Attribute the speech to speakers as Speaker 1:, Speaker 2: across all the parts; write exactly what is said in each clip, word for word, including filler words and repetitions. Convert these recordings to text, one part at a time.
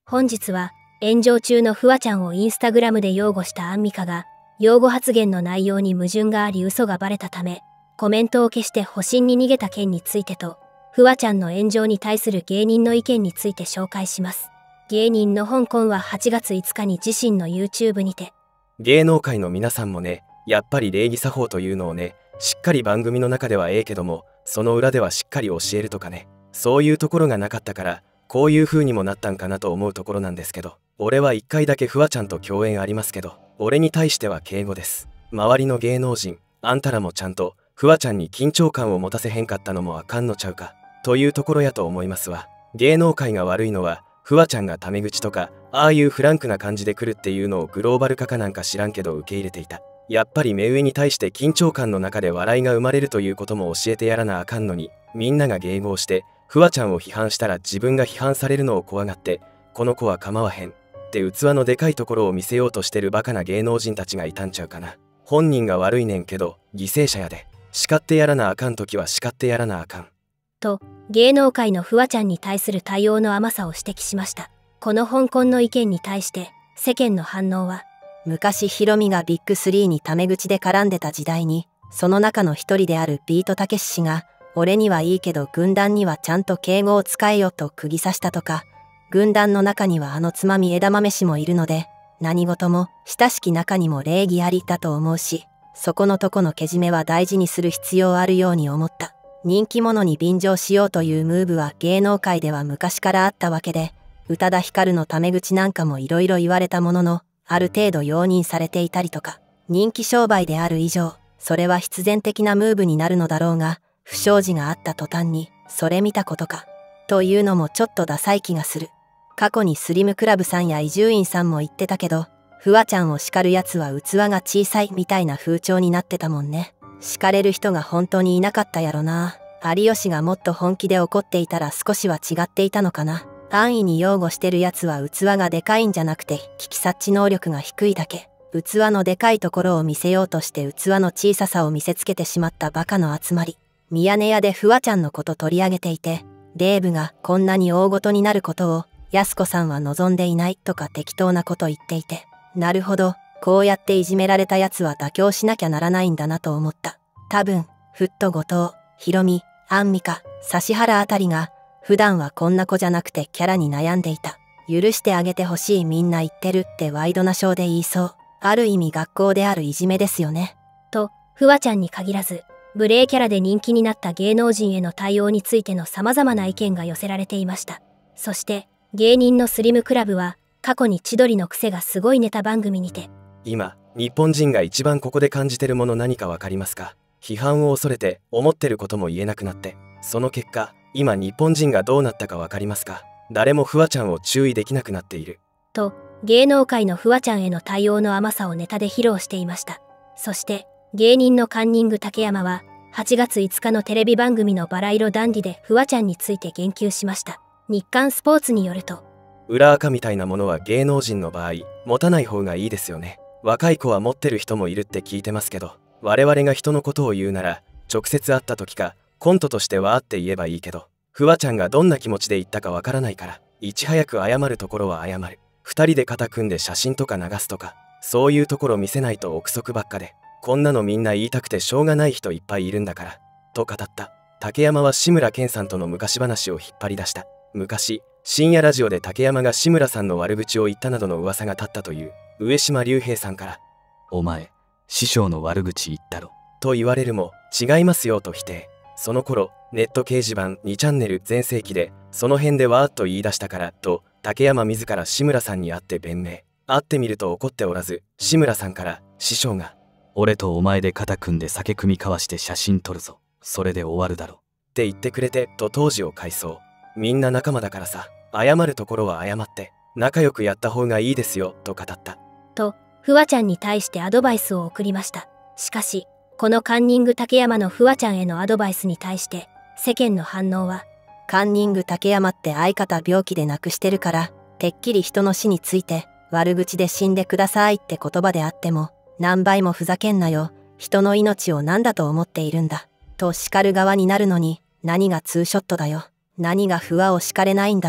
Speaker 1: 本日は炎上中のフワちゃんをインスタグラムで擁護したアンミカが、擁護発言の内容に矛盾があり嘘がバレたため、コメントを消して保身に逃げた件についてと、フワちゃんの炎上に対する芸人の意見について紹介します。芸人の香港ははちがついつかに自身の YouTube にて、
Speaker 2: 芸能界の皆さんもね、やっぱり礼儀作法というのをね、しっかり番組の中ではええけども、その裏ではしっかり教えるとかね、そういうところがなかったから、こういう風にもなったんかなと思うところなんですけど、俺はいっかいだけフワちゃんと共演ありますけど、俺に対しては敬語です。周りの芸能人、あんたらもちゃんとフワちゃんに緊張感を持たせへんかったのもあかんのちゃうか、というところやと思いますわ。芸能界が悪いのは、フワちゃんがタメ口とか、ああいうフランクな感じで来るっていうのをグローバル化かなんか知らんけど受け入れていた。やっぱり目上に対して緊張感の中で笑いが生まれるということも教えてやらなあかんのに、みんなが迎合してフワちゃんを批判したら自分が批判されるのを怖がって、この子は構わへんって器のでかいところを見せようとしてるバカな芸能人たちがいたんちゃうかな。本人が悪いねんけど犠牲者やで、叱ってやらなあかん時は叱ってやらなあかん
Speaker 1: と、芸能界のフワちゃんに対する対応の甘さを指摘しました。この香港の意見に対して世間の反応は、
Speaker 3: 昔ヒロミがビッグスリーにタメ口で絡んでた時代に、その中の一人であるビートたけし氏が、俺にはいいけど軍団にはちゃんと敬語を使えよと釘刺したとか、軍団の中にはあのつまみ枝豆氏もいるので、何事も親しき中にも礼儀ありだと思うし、そこのとこのけじめは大事にする必要あるように思った。人気者に便乗しようというムーブは芸能界では昔からあったわけで、宇多田ヒカルのタメ口なんかもいろいろ言われたものの、ある程度容認されていたりとか、人気商売である以上、それは必然的なムーブになるのだろうが、不祥事があった途端に、それ見たことか、というのもちょっとダサい気がする。過去にスリムクラブさんや伊集院さんも言ってたけど、フワちゃんを叱るやつは器が小さいみたいな風潮になってたもんね。叱れる人が本当にいなかったやろな。有吉がもっと本気で怒っていたら少しは違っていたのかな。安易に擁護してるやつは器がでかいんじゃなくて危機察知能力が低いだけ。器のでかいところを見せようとして器の小ささを見せつけてしまったバカの集まり。ミヤネ屋でフワちゃんのこと取り上げていて、デーブがこんなに大ごとになることをやす子さんは望んでいないとか適当なこと言っていて、なるほど、こうやっていじめられたやつは妥協しなきゃならないんだなと思った。多分、フット後藤、ヒロミ、アンミカ、指原あたりが、普段はこんな子じゃなくてキャラに悩んでいた。許してあげてほしいみんな言ってるってワイドなショーで言いそう。ある意味学校であるいじめですよね。
Speaker 1: と、フワちゃんに限らず、無礼キャラで人気になった芸能人への対応についての様々な意見が寄せられていました。そして、芸人のスリムクラブは、過去に千鳥の癖がすごいネタ番組にて、
Speaker 2: 今、日本人が一番ここで感じてるもの何かわかりますか？批判を恐れて思ってることも言えなくなって、その結果、今日本人がどうなったかわかりますか？誰もフワちゃんを注意できなくなっている。
Speaker 1: と、芸能界のフワちゃんへの対応の甘さをネタで披露していました。そして、芸人のカンニング竹山は、はちがついつかのテレビ番組のバラ色ダンディでフワちゃんについて言及しました。日刊スポーツによると、
Speaker 2: 裏垢みたいなものは芸能人の場合、持たない方がいいですよね。若い子は持ってる人もいるって聞いてますけど、我々が人のことを言うなら、直接会った時か、コントとしてはあって言えばいいけど、フワちゃんがどんな気持ちで言ったかわからないから、いち早く謝るところは謝る。二人で肩組んで写真とか流すとか、そういうところ見せないと憶測ばっかで、こんなのみんな言いたくてしょうがない人いっぱいいるんだから、と語った。竹山は志村けんさんとの昔話を引っ張り出した。昔、深夜ラジオで竹山が志村さんの悪口を言ったなどの噂が立ったという上島竜兵さんから、
Speaker 4: お前、師匠の悪口言ったろ。
Speaker 2: と言われるも、違いますよと否定。その頃、ネット掲示板にチャンネル全盛期で、その辺でわーっと言い出したから、と、竹山自ら志村さんに会って弁明。会ってみると怒っておらず、志村さんから、師匠が、
Speaker 4: 俺とお前で肩組んで酒組み交わして写真撮るぞ。それで終わるだろ。
Speaker 2: って言ってくれて、と当時を回想。みんな仲間だからさ、謝るところは謝って、仲良くやった方がいいですよ、と語った。
Speaker 1: と、フワちゃんに対してアドバイスを送りました。しかし、このカンニング竹山のフワちゃんへのアドバイスに対して、世間の反応は、
Speaker 3: カンニング竹山って相方病気で亡くしてるから、てっきり人の死について、悪口で死んでくださいって言葉であっても、何倍もふざけんなよ、人の命を何だと思っているんだ、と叱る側になるのに、何がツーショットだよ。何がフワを叱れないんだろう。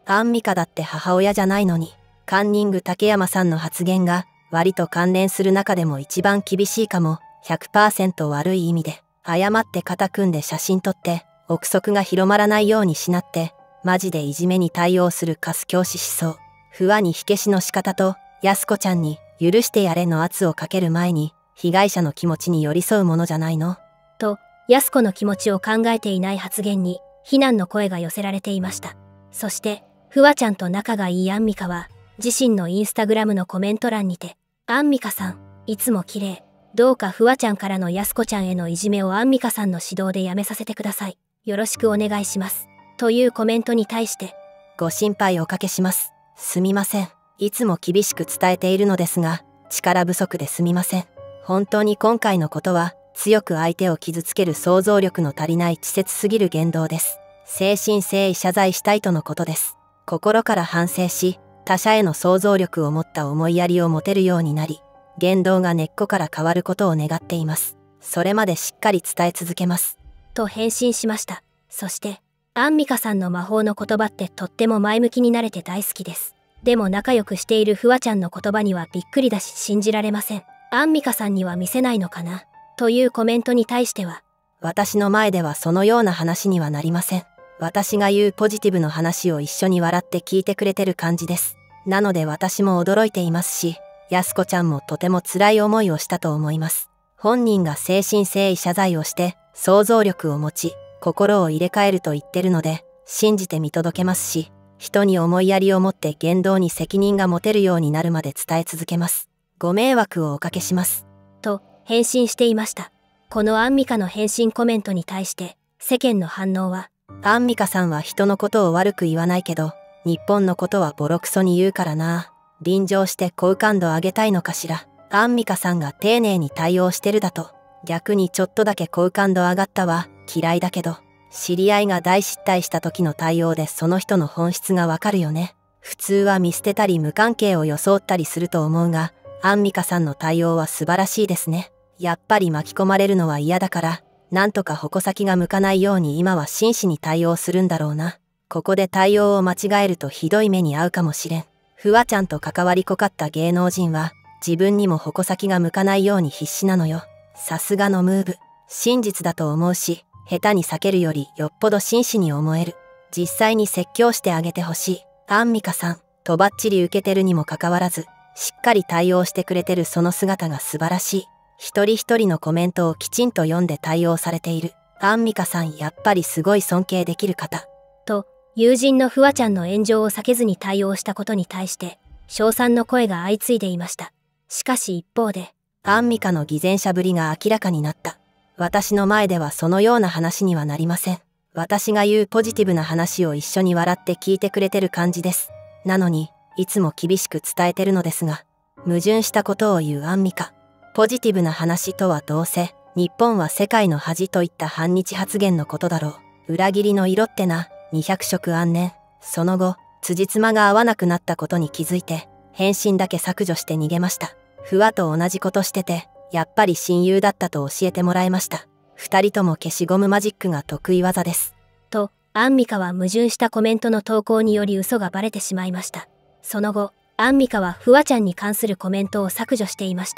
Speaker 3: アンミカだって母親じゃないのに。カンニング竹山さんの発言が割と関連する中でも一番厳しいかも。 ひゃくパーセント 悪い意味で。誤って肩組んで写真撮って憶測が広まらないようにしなってマジでいじめに対応するカス教師思想。不和に火消しの仕方と安子ちゃんに許してやれの圧をかける前に被害者の気持ちに寄り添うものじゃないの
Speaker 1: と安子の気持ちを考えていない発言に非難の声が寄せられていました。そしてフワちゃんと仲がいいアンミカは自身のインスタグラムのコメント欄にて、アンミカさんいつも綺麗、どうかフワちゃんからの安子ちゃんへのいじめをアンミカさんの指導でやめさせてください、よろしくお願いしますというコメントに対して、
Speaker 3: ご心配おかけします。すみません。いつも厳しく伝えているのですが力不足ですみません。本当に今回のことは強く相手を傷つける想像力の足りない稚拙すぎる言動です。誠心誠意謝罪したいとのことです。心から反省し他者への想像力を持った思いやりを持てるようになり言動が根っこから変わることを願っています。それまでしっかり伝え続けます
Speaker 1: と返信しました。そしてアンミカさんの魔法の言葉ってとっても前向きになれて大好きです。でも仲良くしているフワちゃんの言葉にはびっくりだし信じられません。アンミカさんには見せないのかなというコメントに対しては、
Speaker 3: 私の前ではそのような話にはなりません。私が言うポジティブの話を一緒に笑って聞いてくれてる感じです。なので私も驚いていますし、安子ちゃんもとても辛い思いをしたと思います。本人が誠心誠意謝罪をして想像力を持ち心を入れ替えると言ってるので信じて見届けますし、人に思いやりを持って言動に責任が持てるようになるまで伝え続けます。ご迷惑をおかけします
Speaker 1: と返信していました。このアンミカの返信コメントに対して世間の反応は、
Speaker 3: アンミカさんは人のことを悪く言わないけど日本のことはボロクソに言うからな。便乗して好感度上げたいのかしら。アンミカさんが丁寧に対応してるだと。逆にちょっとだけ好感度上がったわ。嫌いだけど。知り合いが大失態した時の対応でその人の本質がわかるよね。普通は見捨てたり無関係を装ったりすると思うが、アンミカさんの対応は素晴らしいですね。やっぱり巻き込まれるのは嫌だから、なんとか矛先が向かないように今は真摯に対応するんだろうな。ここで対応を間違えるとひどい目に遭うかもしれん。フワちゃんと関わり濃かった芸能人は、自分にも矛先が向かないように必死なのよ。さすがのムーブ。真実だと思うし、下手に避けるよりよっぽど真摯に思える。実際に説教してあげてほしい。アンミカさん、とばっちり受けてるにもかかわらず、しっかり対応してくれてるその姿が素晴らしい。一人一人のコメントをきちんと読んで対応されている。アンミカさんやっぱりすごい尊敬できる方。
Speaker 1: と、友人のフワちゃんの炎上を避けずに対応したことに対して、称賛の声が相次いでいました。しかし一方で、
Speaker 3: アンミカの偽善者ぶりが明らかになった。私の前ではそのような話にはなりません。私が言うポジティブな話を一緒に笑って聞いてくれてる感じです。なのに、いつも厳しく伝えてるのですが、矛盾したことを言うアンミカ。ポジティブな話とはどうせ、日本は世界の恥といった反日発言のことだろう。裏切りの色ってな、にひゃく色暗念。その後、辻褄が合わなくなったことに気づいて、返信だけ削除して逃げました。不和と同じことしてて、やっぱり親友だったと教えてもらいました。二人とも消しゴムマジックが得意技です。
Speaker 1: と、アンミカは矛盾したコメントの投稿により嘘がバレてしまいました。その後、アンミカはフワちゃんに関するコメントを削除していました。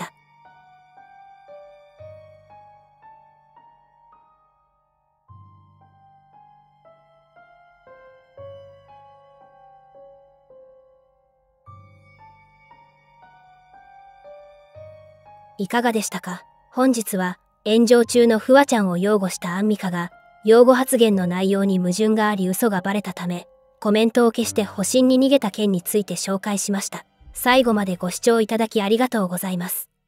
Speaker 1: いかがでしたか？本日は炎上中のフワちゃんを擁護したアンミカが擁護発言の内容に矛盾があり嘘がバレたためコメントを消して保身に逃げた件について紹介しました。最後までご視聴いただきありがとうございます。